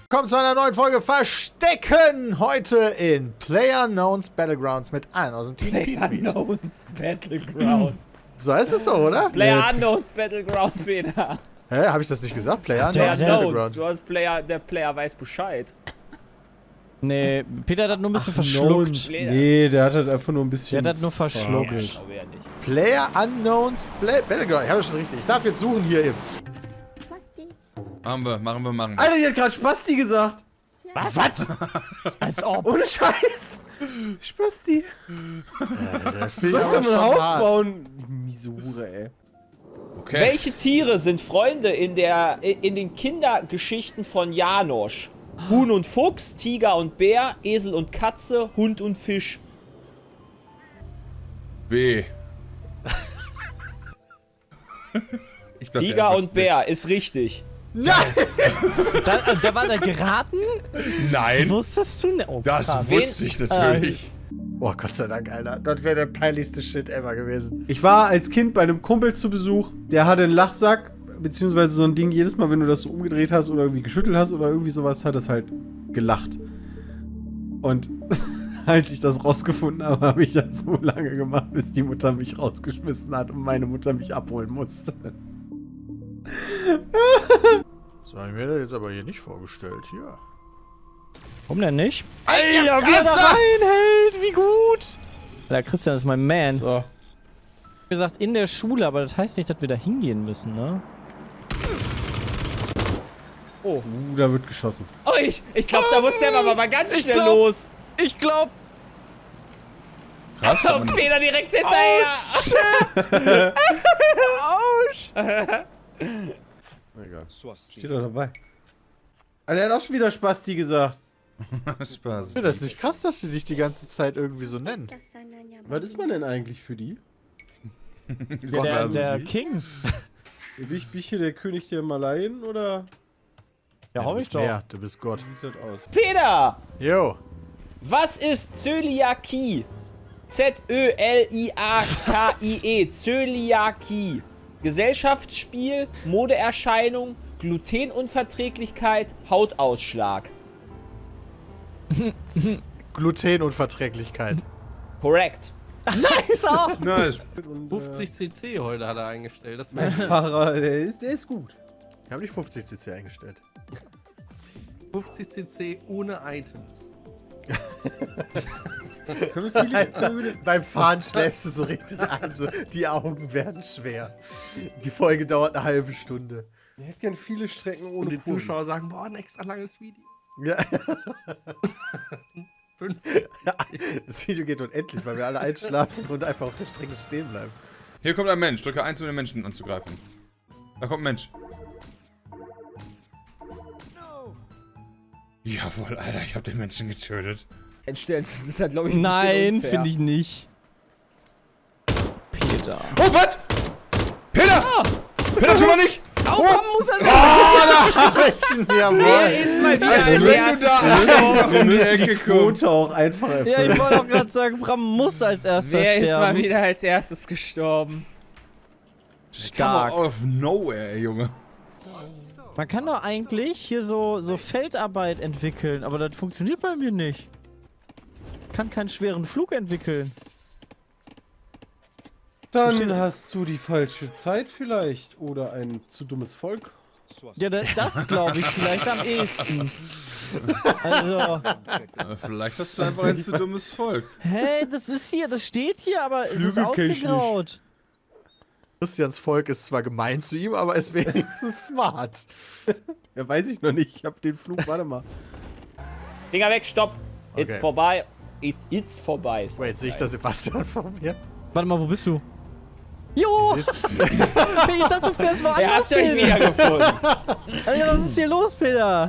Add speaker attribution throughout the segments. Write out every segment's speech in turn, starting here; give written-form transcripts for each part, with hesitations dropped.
Speaker 1: Willkommen zu einer neuen Folge Verstecken. Heute in PlayerUnknown's Battlegrounds mit allen aus dem Team Pizmeet.
Speaker 2: PlayerUnknown's Battlegrounds.
Speaker 1: So heißt es so, oder?
Speaker 2: PlayerUnknown's Battleground, Peter.
Speaker 1: Hä, hab ich das nicht gesagt? PlayerUnknown's
Speaker 2: PlayerUnknown's.
Speaker 1: Battleground.
Speaker 2: Du hast der Player weiß Bescheid.
Speaker 3: Nee, Peter hat das nur ein bisschen verschluckt.
Speaker 4: Nee, der hat halt einfach nur ein bisschen...
Speaker 3: Der hat das nur verschluckt.
Speaker 2: Ja, ich glaube ja nicht.
Speaker 1: PlayerUnknown's Battleground. Ich habe das schon richtig. Ich darf jetzt suchen hier.
Speaker 5: Machen wir.
Speaker 4: Alter, die hat gerade Spasti gesagt.
Speaker 3: Was? Als ob.
Speaker 4: Ohne Scheiß. Spasti.
Speaker 1: Du
Speaker 4: Sollst du mal ein Haus bauen? Miese Hure, ey.
Speaker 5: Okay.
Speaker 2: Welche Tiere sind Freunde in den Kindergeschichten von Janosch? Huhn und Fuchs, Tiger und Bär, Esel und Katze, Hund und Fisch.
Speaker 5: B.
Speaker 2: Tiger und Bär ist richtig.
Speaker 1: Nein!
Speaker 3: Da war der geraten?
Speaker 5: Nein!
Speaker 3: Wusstest du? Oh,
Speaker 5: Das
Speaker 3: krass.
Speaker 5: wusste ich natürlich.
Speaker 1: Oh, Gott sei Dank, Alter. Das wäre der peinlichste Shit ever gewesen.
Speaker 4: Ich war als Kind bei einem Kumpel zu Besuch, der hatte einen Lachsack, beziehungsweise so ein Ding, jedes Mal, wenn du das so umgedreht hast oder irgendwie geschüttelt hast oder irgendwie sowas, hat das halt gelacht. Und als ich das rausgefunden habe, habe ich das so lange gemacht, bis die Mutter mich rausgeschmissen hat und meine Mutter mich abholen musste.
Speaker 1: So haben wir das jetzt aber hier nicht vorgestellt. Hier.
Speaker 3: Warum denn nicht?
Speaker 1: Alter,
Speaker 3: wie er da reinhält, wie gut! Alter, Christian ist mein Man.
Speaker 4: So.
Speaker 3: Wie gesagt, in der Schule, aber das heißt nicht, dass wir da hingehen müssen, ne?
Speaker 2: Oh.
Speaker 4: Da wird geschossen.
Speaker 2: Oh, ich glaube, da muss der aber mal ganz schnell los.
Speaker 3: Ich glaub...
Speaker 5: Krass,
Speaker 2: Und Peter direkt hinterher.
Speaker 4: Egal. Steht doch dabei. Alter, er hat auch schon wieder Spasti gesagt.
Speaker 5: Spaß.
Speaker 1: Ich finde das nicht krass, dass sie dich die ganze Zeit irgendwie so nennen.
Speaker 4: Was ist man denn eigentlich für die?
Speaker 3: Der King.
Speaker 4: Bin ich hier der König der Malayen oder
Speaker 3: Ja,
Speaker 1: du
Speaker 3: hoffe ich
Speaker 1: bist
Speaker 3: doch.
Speaker 1: mehr, du bist Gott.
Speaker 4: wie sieht das aus?
Speaker 2: Peter,
Speaker 1: Jo.
Speaker 2: was ist Zöliakie? Z-Ö-L-I-A-K-I-E. Zöliakie. Gesellschaftsspiel, Modeerscheinung, Glutenunverträglichkeit, Hautausschlag.
Speaker 1: Glutenunverträglichkeit.
Speaker 2: Korrekt.
Speaker 5: Nice.
Speaker 6: 50 cc heute hat er eingestellt. Das
Speaker 4: Mein Fahrer, der ist gut.
Speaker 1: Ich habe nicht 50 cc eingestellt.
Speaker 6: 50 cc ohne Items.
Speaker 4: Können wir viele
Speaker 1: Beim Fahren schläfst du so richtig an, so, die Augen werden schwer. Die Folge dauert eine halbe Stunde.
Speaker 4: Ich hätte gern viele Strecken ohne
Speaker 6: Und die
Speaker 4: Kurven.
Speaker 6: Zuschauer sagen, boah, ein extra langes Video.
Speaker 1: Ja. Das Video geht unendlich, weil wir alle einschlafen und einfach auf der Strecke stehen bleiben.
Speaker 5: Hier kommt ein Mensch. Drücke 1, um den Menschen anzugreifen. Da kommt ein Mensch. Jawohl, Alter, ich habe den Menschen getötet.
Speaker 2: Entstellt, das ist halt, glaube ich, ein bisschen
Speaker 3: Nein,
Speaker 2: unfair.
Speaker 3: finde ich nicht. Peter.
Speaker 5: Oh, was? Peter! Peter, tu mal nicht!
Speaker 3: Warum muss er
Speaker 1: Jawohl.
Speaker 2: Ist mal wieder
Speaker 5: Als
Speaker 2: ein
Speaker 5: bist du
Speaker 2: erstes
Speaker 5: da
Speaker 2: gestorben.
Speaker 5: einfach um die Ecke gekommen.
Speaker 4: Quote auch einfach
Speaker 3: Ja,
Speaker 4: erfüllen.
Speaker 3: ich wollte auch gerade sagen, Bram muss als erster
Speaker 2: Wer ist mal
Speaker 3: sterben.
Speaker 2: wieder als erstes gestorben?
Speaker 3: Stark.
Speaker 5: Come out of nowhere, Junge.
Speaker 3: Man kann doch eigentlich hier so Feldarbeit entwickeln, aber das funktioniert bei mir nicht. Kann keinen schweren Flug entwickeln.
Speaker 4: Dann hast du die falsche Zeit vielleicht oder ein zu dummes Volk.
Speaker 3: Ja, das glaube ich vielleicht am ehesten. Also,
Speaker 5: Vielleicht hast du einfach ein zu dummes Volk.
Speaker 3: hey, das steht hier, aber es ist
Speaker 4: Flügel kenn ich
Speaker 3: ausgegraut.
Speaker 1: Christians Volk ist zwar gemein zu ihm, aber ist wenigstens smart.
Speaker 4: Ja, weiß ich noch nicht. Ich hab den Flug, warte mal.
Speaker 2: Finger weg, stopp. It's
Speaker 1: Okay.
Speaker 2: vorbei. It's vorbei.
Speaker 1: Wait, sehe ich da Sebastian vor mir?
Speaker 3: Warte mal, wo bist du? Jo! Ich dachte, du fährst
Speaker 2: Er
Speaker 3: woanders
Speaker 2: hat euch
Speaker 3: hin.
Speaker 2: wiedergefunden.
Speaker 3: Alter, was ist hier los, Peter?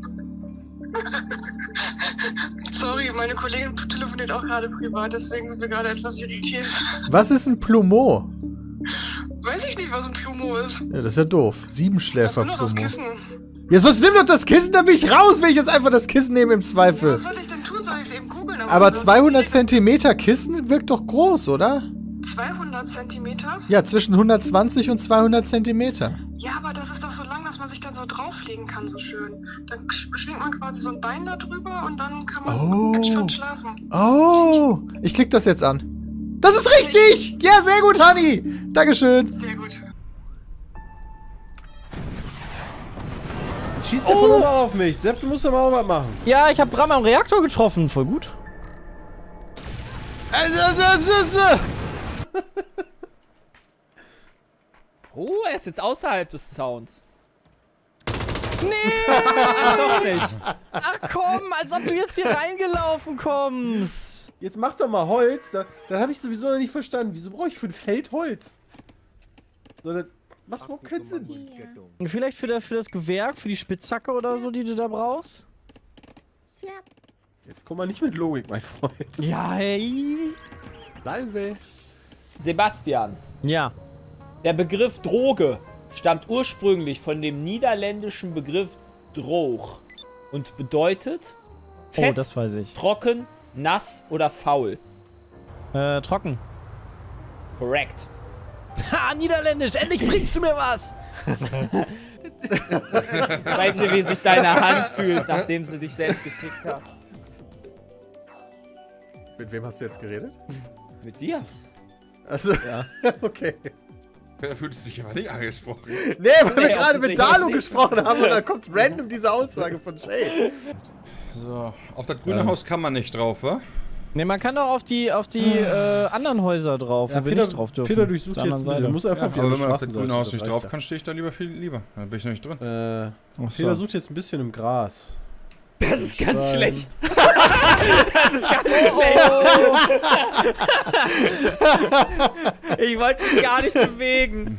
Speaker 7: Sorry, meine Kollegin telefoniert auch gerade privat, deswegen sind wir gerade etwas irritiert.
Speaker 1: Was ist ein Plumeau?
Speaker 7: Weiß ich nicht, was ein Plumo ist.
Speaker 1: Ja, das ist ja doof.
Speaker 7: Das ist
Speaker 1: Siebenschläfer
Speaker 7: nur das
Speaker 1: Plumeau.
Speaker 7: Kissen.
Speaker 1: Ja, sonst nimm doch das Kissen, dann bin ich raus, wenn ich jetzt einfach das Kissen nehme im Zweifel.
Speaker 7: Was soll ich denn tun? Soll ich es eben googeln?
Speaker 1: Aber 200 Zentimeter Kissen wirkt doch groß, oder?
Speaker 7: 200 Zentimeter?
Speaker 1: Ja, zwischen 120 und 200 Zentimeter.
Speaker 7: Ja, aber das ist doch so lang, dass man sich dann so so drauflegen kann, so schön. Dann schwingt man quasi so ein Bein da drüber und dann kann man entspannt schlafen.
Speaker 1: Oh, ich klick das jetzt an. Das ist richtig! Ja, sehr gut, Honey! Dankeschön.
Speaker 7: Sehr gut.
Speaker 4: Schießt der von oben auf mich. Sepp, du musst doch mal auch was machen.
Speaker 3: Ja, ich habe Bram am Reaktor getroffen. Voll gut.
Speaker 2: Oh, er ist jetzt außerhalb des Sounds.
Speaker 3: Nee!
Speaker 2: Doch nicht.
Speaker 3: Ach komm, als ob du jetzt hier reingelaufen kommst.
Speaker 4: Jetzt mach doch mal Holz. Dann habe ich sowieso noch nicht verstanden. Wieso brauche ich für ein Feld Holz? So, das macht überhaupt keinen Sinn.
Speaker 3: Vielleicht für das Gewerk, für die Spitzhacke oder so, die du da brauchst?
Speaker 4: Jetzt komm mal nicht mit Logik, mein Freund.
Speaker 3: Ja, hey.
Speaker 1: Salve.
Speaker 2: Sebastian,
Speaker 3: Ja.
Speaker 2: der Begriff Droge stammt ursprünglich von dem niederländischen Begriff Droog und bedeutet fett,
Speaker 3: Oh, das weiß ich.
Speaker 2: trocken, nass oder faul.
Speaker 3: Trocken.
Speaker 2: Korrekt.
Speaker 3: Ha, Niederländisch, endlich bringst du mir was!
Speaker 2: Weißt du, wie sich deine Hand fühlt, nachdem du dich selbst gefickt hast?
Speaker 1: Mit wem hast du jetzt geredet?
Speaker 2: Mit dir?
Speaker 1: Also, ja. Okay.
Speaker 5: Da fühlt es sich aber nicht angesprochen.
Speaker 1: Nee, weil wir gerade mit
Speaker 2: offensichtlich
Speaker 1: Dalu
Speaker 2: nicht.
Speaker 1: gesprochen haben und dann kommt random diese Aussage von Jay.
Speaker 5: So, auf das grüne Haus kann man nicht drauf, wa?
Speaker 3: Ne, man kann doch auf die anderen Häuser drauf, wo wir nicht drauf dürfen.
Speaker 4: Peter durchsucht
Speaker 3: Auf der
Speaker 4: jetzt
Speaker 3: anderen
Speaker 4: ein bisschen.
Speaker 3: Seite.
Speaker 4: Du musst einfach auf die
Speaker 5: Aber
Speaker 4: andere
Speaker 5: wenn man auf das
Speaker 4: Straßenseite,
Speaker 5: grüne Haus
Speaker 4: das
Speaker 5: nicht
Speaker 4: reicht
Speaker 5: drauf
Speaker 4: ja.
Speaker 5: kann, stehe ich da lieber viel lieber. Dann bin ich noch nicht drin.
Speaker 3: Ach so.
Speaker 4: Peter sucht jetzt ein bisschen im Gras.
Speaker 2: Das ist ganz
Speaker 4: Stein.
Speaker 2: schlecht. Das ist ganz schlecht. Ich wollte mich gar nicht bewegen.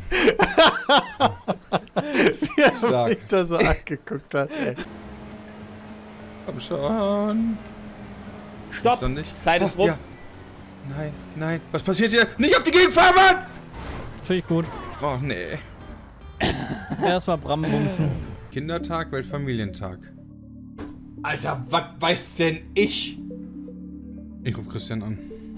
Speaker 1: Wie er
Speaker 5: Stark.
Speaker 1: mich da so angeguckt hat, ey.
Speaker 5: Komm schon.
Speaker 2: Stopp.
Speaker 5: Dann nicht.
Speaker 2: Zeit ist rum.
Speaker 5: Ja. Nein, nein. Was passiert hier? Nicht auf die Gegenfahrbahn!
Speaker 3: Finde ich gut.
Speaker 5: Oh, nee.
Speaker 3: Erstmal Bram bumsen.
Speaker 5: Kindertag, Weltfamilientag. Alter, was weiß denn ich? Ich rufe Christian an.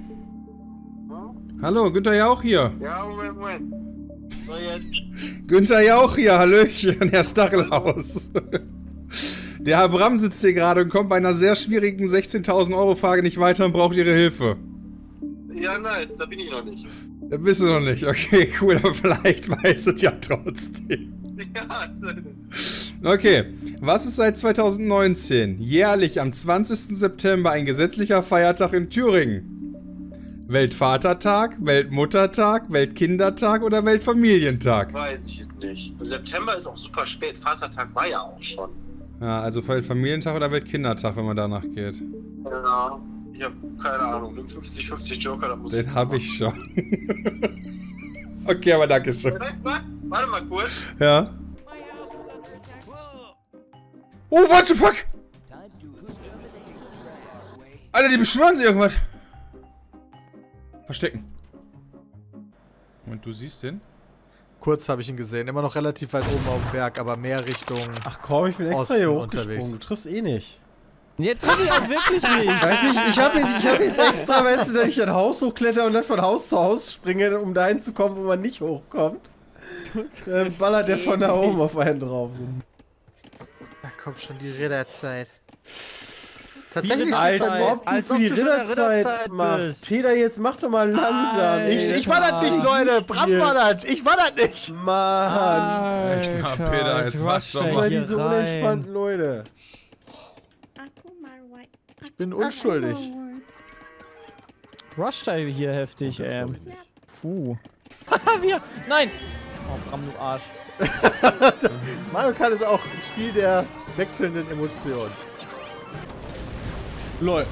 Speaker 5: Hallo, Günther Jauch hier.
Speaker 7: Ja, Moment. So jetzt.
Speaker 5: Günther Jauch hier, hallöchen, Herr Stachelhaus. Der Herr Bram sitzt hier gerade und kommt bei einer sehr schwierigen 16.000 Euro Frage nicht weiter und braucht Ihre Hilfe.
Speaker 7: Ja, nice, da bin ich noch nicht.
Speaker 5: Bist du noch nicht? Okay, cool, aber vielleicht weiß es ja trotzdem.
Speaker 7: Ja,
Speaker 5: Okay, was ist seit 2019 jährlich am 20. September ein gesetzlicher Feiertag in Thüringen? Weltvatertag, Weltmuttertag, Weltkindertag oder Weltfamilientag?
Speaker 7: weiß ich nicht. Im September ist auch super spät. Vatertag war ja auch schon.
Speaker 5: Ja, also Weltfamilientag oder Weltkindertag, wenn man danach geht.
Speaker 7: Ja, ich habe keine Ahnung. Nimm 50-50 Joker, da muss
Speaker 5: Den habe ich schon. Okay, aber danke schön.
Speaker 7: Warte mal kurz.
Speaker 5: Ja. Oh, what the fuck? Alter, die beschwören sich irgendwas. Verstecken. Und du siehst den?
Speaker 1: Kurz habe ich ihn gesehen. Immer noch relativ weit oben auf dem Berg, aber mehr Richtung...
Speaker 4: Ach komm, ich bin extra
Speaker 1: Osten
Speaker 4: hier
Speaker 1: unterwegs.
Speaker 4: hochgesprungen. Du triffst eh nicht.
Speaker 3: Jetzt will ich auch wirklich nicht.
Speaker 4: Weiß nicht, ich hab jetzt extra, weißt du, dass ich ein Haus hochkletter und dann von Haus zu Haus springe, um dahin zu kommen, wo man nicht hochkommt. Dann ballert der von da oben auf einen drauf. So.
Speaker 1: Da kommt schon die Ritterzeit. Tatsächlich.
Speaker 4: Als
Speaker 3: Ritterzeit.
Speaker 4: ob du
Speaker 3: Als
Speaker 4: für
Speaker 3: ob
Speaker 4: die
Speaker 3: du schon in der
Speaker 4: Ritterzeit
Speaker 3: Ritterzeit
Speaker 4: machst.
Speaker 3: bist.
Speaker 4: Peter, jetzt mach doch mal langsam.
Speaker 1: Ich war das nicht, Leute. Bram war das. Ich war das nicht.
Speaker 4: Mann.
Speaker 5: Echt mal, Peter, jetzt mach's doch
Speaker 4: Immer
Speaker 5: mal.
Speaker 4: diese unentspannten Leute.
Speaker 1: Ich bin unschuldig.
Speaker 3: Rush da hier heftig, Puh. Haha, wir. Nein! Oh, Bram, du Arsch.
Speaker 1: Mario Kart ist auch ein Spiel der wechselnden Emotionen.
Speaker 4: Lol.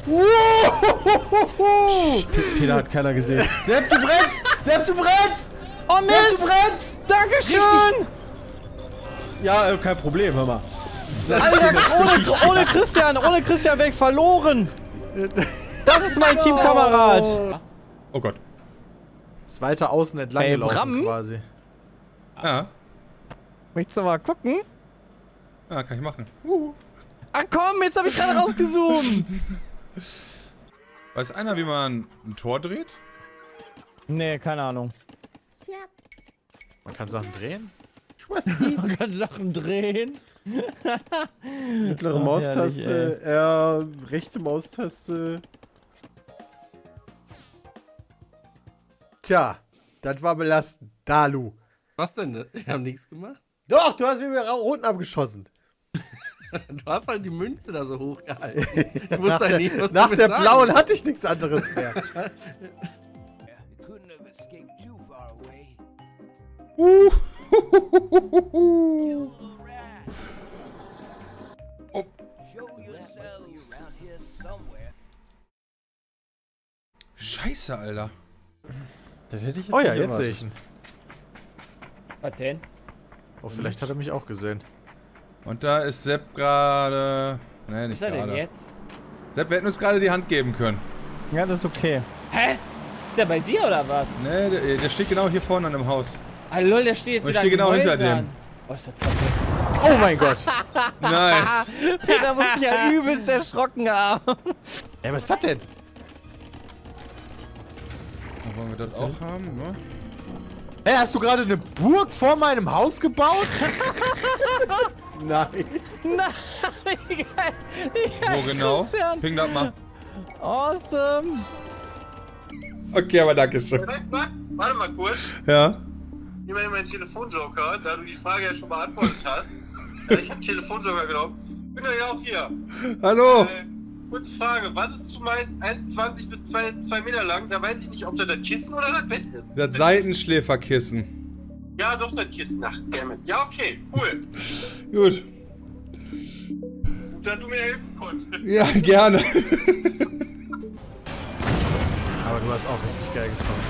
Speaker 4: Peter hat keiner gesehen. Sepp, du brennst! Sepp, du brennst!
Speaker 3: Oh,
Speaker 4: Sepp, du
Speaker 3: Mist!
Speaker 4: brennst!
Speaker 3: Dankeschön!
Speaker 4: Ja, kein Problem, hör mal.
Speaker 3: Alter, ohne Christian weg verloren! Das ist mein Teamkamerad!
Speaker 5: Oh Gott.
Speaker 1: Ist weiter außen entlang
Speaker 3: Ey,
Speaker 1: gelaufen
Speaker 3: Bram?
Speaker 1: quasi.
Speaker 5: Ja.
Speaker 3: Möchtest du mal gucken?
Speaker 5: Ja, kann ich machen.
Speaker 3: Ach komm, jetzt hab ich gerade rausgezoomt!
Speaker 5: Weiß einer, wie man ein Tor dreht?
Speaker 3: Nee, keine Ahnung.
Speaker 1: Man kann Sachen drehen?
Speaker 3: Man kann Sachen drehen.
Speaker 4: Mittlere
Speaker 3: Ach,
Speaker 4: Maustaste,
Speaker 3: herrlich,
Speaker 4: R, rechte Maustaste.
Speaker 1: Tja, das war belastend. Dalu.
Speaker 6: Was denn? Wir haben nichts gemacht.
Speaker 1: Doch, du hast mir mit roten abgeschossen.
Speaker 6: Du hast halt die Münze da so hochgehalten. Ich wusste halt nicht, was
Speaker 1: Nach
Speaker 6: du
Speaker 1: der
Speaker 6: mir sagen
Speaker 1: blauen hatte ich nichts anderes mehr.
Speaker 5: Oh. Scheiße, Alter.
Speaker 4: Das hätte ich jetzt
Speaker 1: Oh ja,
Speaker 4: nicht
Speaker 1: jetzt sehe
Speaker 4: erwartet.
Speaker 1: ich ihn.
Speaker 2: Was denn?
Speaker 1: Oh, vielleicht hat er mich auch gesehen.
Speaker 5: Und da ist Sepp gerade... Nee,
Speaker 2: Was
Speaker 5: nicht
Speaker 2: ist er denn
Speaker 5: gerade.
Speaker 2: jetzt?
Speaker 5: Sepp, wir hätten uns gerade die Hand geben können.
Speaker 3: Ja, das ist okay.
Speaker 2: Hä? Ist der bei dir oder was?
Speaker 5: Nee, der steht genau hier vorne an dem Haus.
Speaker 2: Ah lol, der steht jetzt
Speaker 5: Und ich
Speaker 2: wieder
Speaker 5: stehe genau
Speaker 2: an
Speaker 5: hinter
Speaker 2: Häusern.
Speaker 5: dem.
Speaker 2: Oh, ist das verdammt.
Speaker 1: Oh mein Gott.
Speaker 5: Nice.
Speaker 3: Peter muss sich ja übelst erschrocken haben.
Speaker 1: Ey, was ist das denn?
Speaker 5: Wollen wir das auch haben? Ja.
Speaker 1: Hey, hast du gerade eine Burg vor meinem Haus gebaut?
Speaker 4: Nein.
Speaker 3: Nein,
Speaker 5: Wo genau?
Speaker 3: Christian.
Speaker 5: Ping das mal.
Speaker 3: Awesome.
Speaker 5: Okay, aber danke schön.
Speaker 7: Warte mal kurz.
Speaker 5: Ja.
Speaker 7: Nimm mal meinen Telefonjoker, da du die Frage ja schon beantwortet hast. Ich habe Telefonjoker genommen. Bin ja auch hier.
Speaker 5: Hallo.
Speaker 7: Kurze Frage, was ist zumeist 1,20 bis 2 Meter lang? Da weiß ich nicht, ob das Kissen oder das Bett ist.
Speaker 5: Das Seitenschläferkissen.
Speaker 7: Ja, doch, das Kissen. Ach, dammit. Ja, okay, cool.
Speaker 5: Gut.
Speaker 7: Gut, dass du mir helfen konntest.
Speaker 5: Ja, gerne.
Speaker 1: Aber du hast auch richtig geil getroffen.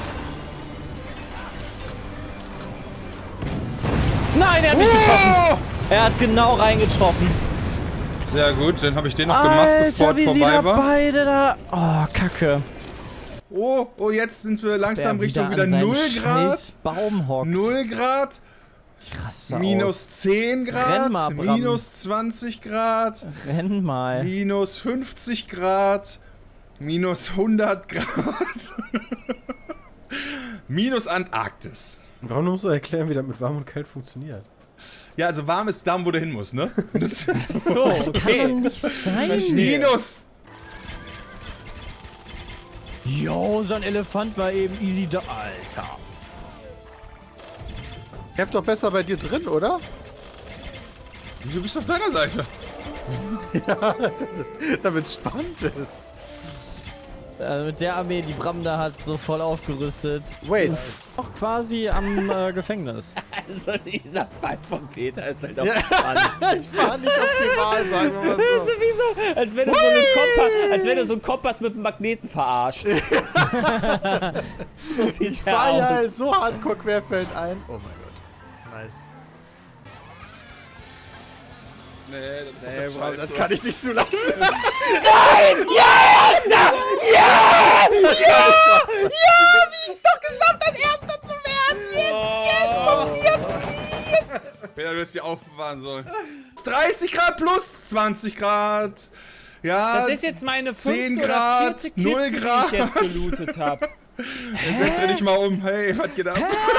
Speaker 3: Nein, er hat mich getroffen. Er hat genau reingetroffen.
Speaker 5: Sehr gut, dann habe ich den noch gemacht, bevor
Speaker 3: Alter, wie
Speaker 5: es
Speaker 3: sie da
Speaker 5: vorbei war.
Speaker 3: beide da... Oh, Kacke.
Speaker 5: Oh, jetzt sind wir langsam
Speaker 3: Der
Speaker 5: Richtung
Speaker 3: an
Speaker 5: wieder
Speaker 3: seinem
Speaker 5: 0 Grad.
Speaker 3: scheiß Baum hockt.
Speaker 5: 0 Grad.
Speaker 3: Krass aus.
Speaker 5: Minus 10
Speaker 3: Renn
Speaker 5: Grad.
Speaker 3: mal, Bram.
Speaker 5: Minus 20 Grad.
Speaker 3: Renn mal.
Speaker 5: Minus 50 Grad. Minus 100 Grad. Minus Antarktis.
Speaker 4: Warum musst du erklären, wie das mit warm und kalt funktioniert?
Speaker 5: Ja, also warm ist da, wo du hin musst, ne? Das
Speaker 2: So,
Speaker 3: Das kann doch
Speaker 2: okay.
Speaker 3: nicht sein.
Speaker 5: Minus.
Speaker 3: Jo, so ein Elefant war eben easy da. Alter.
Speaker 1: Kämpft doch besser bei dir drin, oder?
Speaker 5: Wieso bist du auf seiner Seite?
Speaker 1: Damit es spannend ist.
Speaker 3: Mit der Armee, die Bram da hat, so voll aufgerüstet.
Speaker 1: Wait.
Speaker 3: Auch quasi am Gefängnis.
Speaker 2: Also dieser Fall von Peter ist halt auch
Speaker 1: Ja.
Speaker 2: spannend.
Speaker 1: Ich war nicht optimal, sagen wir mal
Speaker 2: Das ist
Speaker 1: so.
Speaker 2: sowieso, als wenn du so einen Kompass, als wenn du so einen Kompass mit einem Magneten verarscht. So sieht
Speaker 1: Ich
Speaker 2: der
Speaker 1: fahre ja
Speaker 2: aus.
Speaker 1: so hardcore querfeld ein. Oh mein Gott. Nice.
Speaker 5: Nee, das
Speaker 1: Nee, Bram, das kann ich nicht zulassen.
Speaker 5: Peter, du hättest die aufbewahren sollen. 30 Grad plus 20 Grad. Ja,
Speaker 2: Das ist jetzt meine
Speaker 5: 10
Speaker 2: fünfte oder
Speaker 5: Grad,
Speaker 2: vierte
Speaker 5: 0
Speaker 2: Kiste, die
Speaker 5: Grad.
Speaker 2: ich jetzt gelootet habe.
Speaker 5: Jetzt dreh dich mal um. Hey, was geht ab?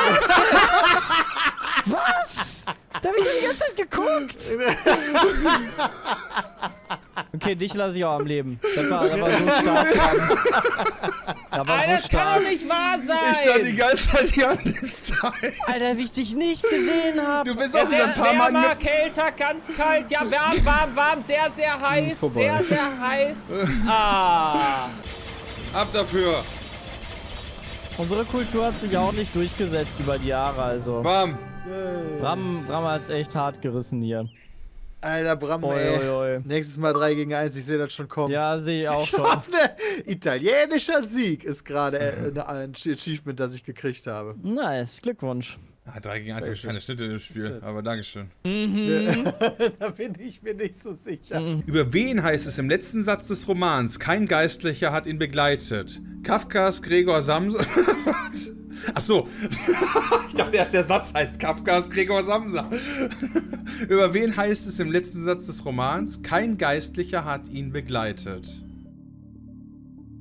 Speaker 3: Was? Da hab ich die ganze Zeit geguckt. Okay, dich lasse ich auch am Leben. Das war so stark. Das war
Speaker 2: Alter,
Speaker 3: so
Speaker 2: das kann
Speaker 3: stark.
Speaker 2: doch nicht wahr
Speaker 5: Ich stand die
Speaker 2: sein!
Speaker 5: ganze Zeit hier an dem Style.
Speaker 3: Alter, wie ich dich nicht gesehen habe.
Speaker 5: Du bist auch wieder ein paar Mal in
Speaker 2: Wärmer,
Speaker 5: der...
Speaker 2: kälter, ganz kalt, ja, warm, sehr, sehr heiß,
Speaker 4: vorbei.
Speaker 2: sehr heiß. Ah.
Speaker 5: Ab dafür.
Speaker 3: Unsere Kultur hat sich auch nicht durchgesetzt über die Jahre, also.
Speaker 5: Bam.
Speaker 3: Bram hat's echt hart gerissen hier.
Speaker 1: Alter, Bram,
Speaker 3: Oi,
Speaker 1: ey.
Speaker 3: oi, oi.
Speaker 1: Nächstes Mal 3 gegen 1, ich sehe das schon kommen.
Speaker 3: Ja, sehe ich auch schon.
Speaker 1: Ne, italienischer Sieg ist gerade ein Achievement, das ich gekriegt habe.
Speaker 3: Nice, Glückwunsch.
Speaker 5: 3 gegen 1 ist keine Schnitte im Spiel, aber Dankeschön.
Speaker 1: Da bin ich mir nicht so sicher.
Speaker 5: Über wen heißt es im letzten Satz des Romans? Kein Geistlicher hat ihn begleitet. Kafkas Gregor Samsa. Ach so. Ich dachte erst, der Satz heißt Kafkas Gregor Samsa. Über wen heißt es im letzten Satz des Romans? Kein Geistlicher hat ihn begleitet.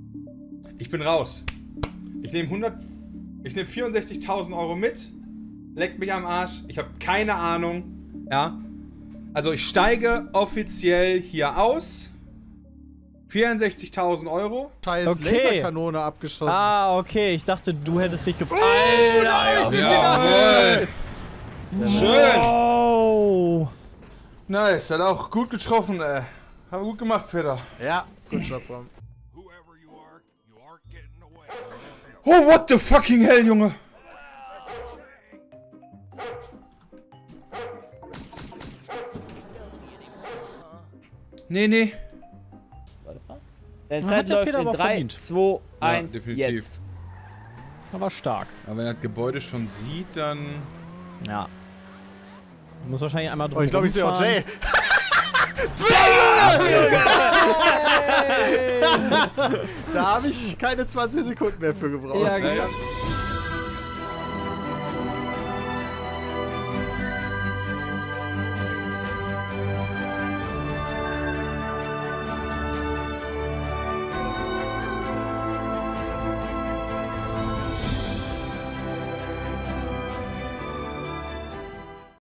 Speaker 5: Ich bin raus. Ich nehme 64.000 Euro mit Leckt mich am Arsch. Ich habe keine Ahnung. Ja. Also ich steige offiziell hier aus. 64.000 €.
Speaker 1: Scheiß
Speaker 3: Okay.
Speaker 1: Laserkanone abgeschossen.
Speaker 3: Ah, okay. Ich dachte, du hättest dich gefreut.
Speaker 5: Jawohl. Schön.
Speaker 3: Oh.
Speaker 5: Nice, hat auch gut getroffen, ey. Haben wir gut gemacht, Peter.
Speaker 1: Ja, gut Job, Rom.
Speaker 5: Oh, what the fucking hell, Junge. Nee.
Speaker 2: Warte mal. Deine
Speaker 3: Hat
Speaker 2: Zeit
Speaker 3: der
Speaker 2: läuft
Speaker 3: Peter
Speaker 2: in
Speaker 3: aber
Speaker 2: 3,
Speaker 3: verdient.
Speaker 2: 2, 1,
Speaker 5: definitiv.
Speaker 2: jetzt.
Speaker 3: Aber stark.
Speaker 5: Aber wenn er das Gebäude schon sieht, dann...
Speaker 3: Ja. Muss wahrscheinlich einmal
Speaker 1: Oh, ich glaube, ich sehe auch Jay. Da habe ich keine 20 Sekunden mehr für gebraucht.
Speaker 3: Ja, genau.
Speaker 5: Ja.